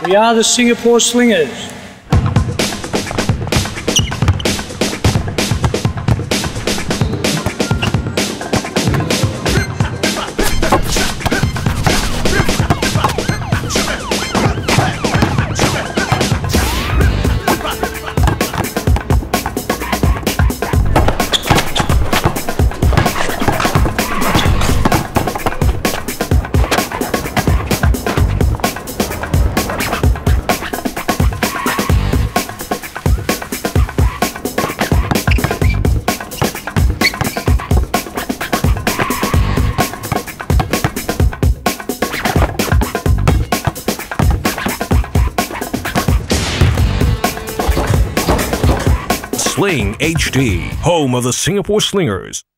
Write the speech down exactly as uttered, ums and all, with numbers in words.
We are the Singapore Slingers. Sling H D, home of the Singapore Slingers.